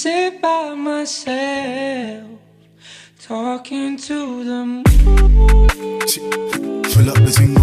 sit by myself, talking to the moon. Fill up the thing